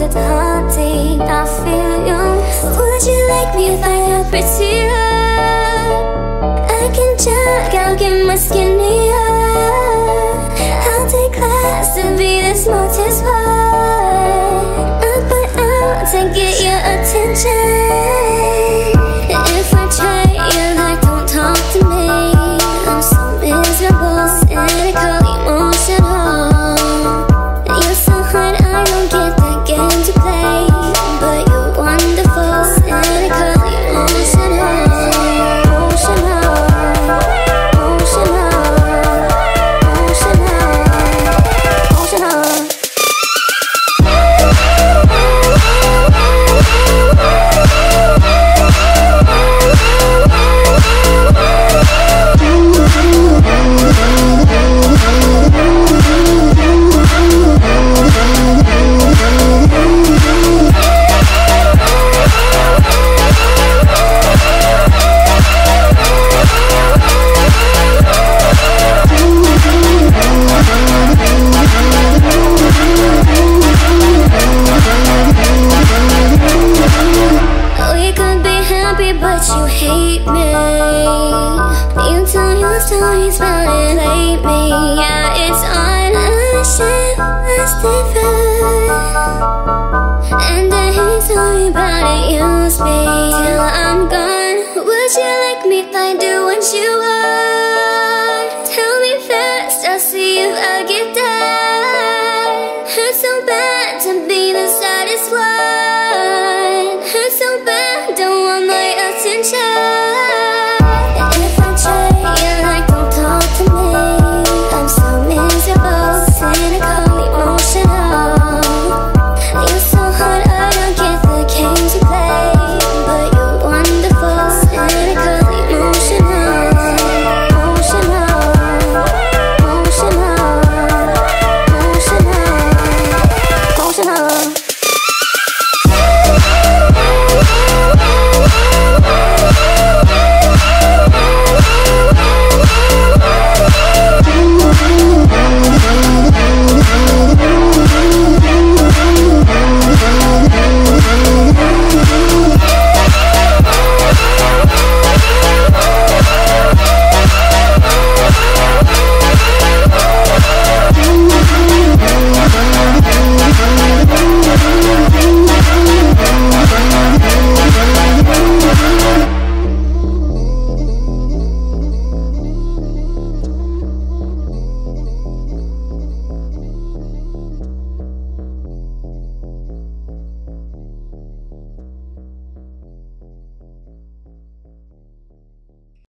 with a heartbeat. I feel you. Would you like me if I got prettier? I can jog, I'll get my skinnier. I'll take class to be this mortis part. I'll put out to get your attention. If I try, you're like, don't talk to me. I'm so miserable, cynical, emotional. You're so hard, I don't get that game to play. But you're wonderful, cynical, emotional. Would you like me if I do what you